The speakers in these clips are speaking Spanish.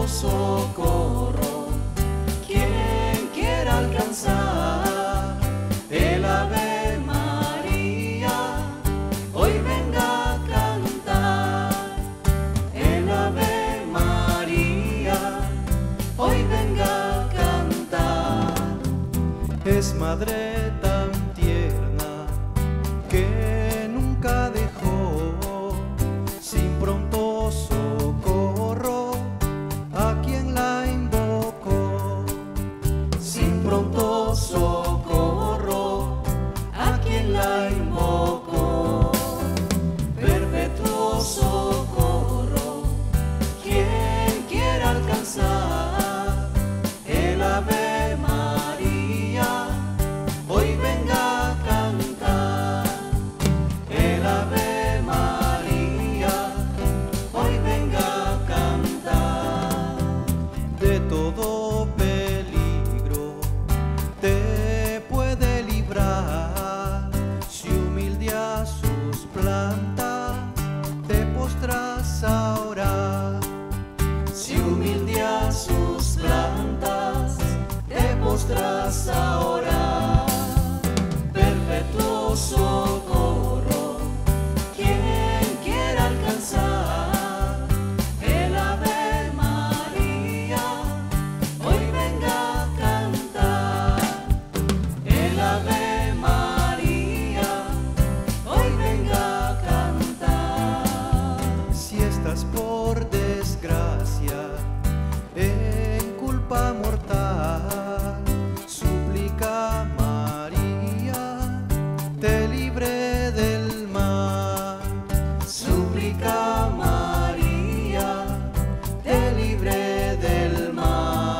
socorro. Quien quiera alcanzar el Ave María, hoy venga a cantar. El Ave María, hoy venga a cantar. Es madre tan tierna que nunca dejó sin pronto socorro a quien la invocó. Sin pronto socorro a quien la invocó. Perpetuo socorro, quien quiera alcanzar el Ave María, hoy venga a cantar. El Ave María, hoy venga a cantar. De todo peligro te puede librar si humilde a sus plantas te postras a orar. Si humilde a sus plantas te postras a orar. Perpetuo socorro, quien quiera alcanzar el Ave María, hoy venga a cantar. El Ave María, hoy venga a cantar. Si estás por desgracia en culpa mortal, suplica a María te libre del mal. Suplica a María te libre del mal.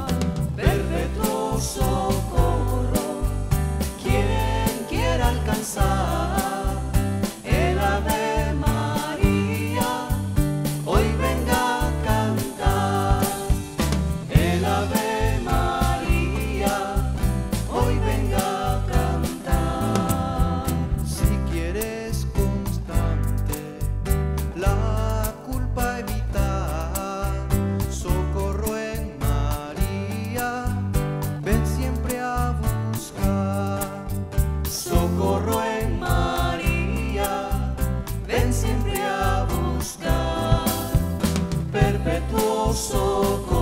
Perpetuo socorro, quien quiera alcanzar el Ave María, hoy venga a cantar. El Ave María, hoy venga a cantar. Si quieres constante la culpa evitar, socorro en María, ven siempre a buscar. Socorro en María, ven siempre a buscar. Perpetuo socorro.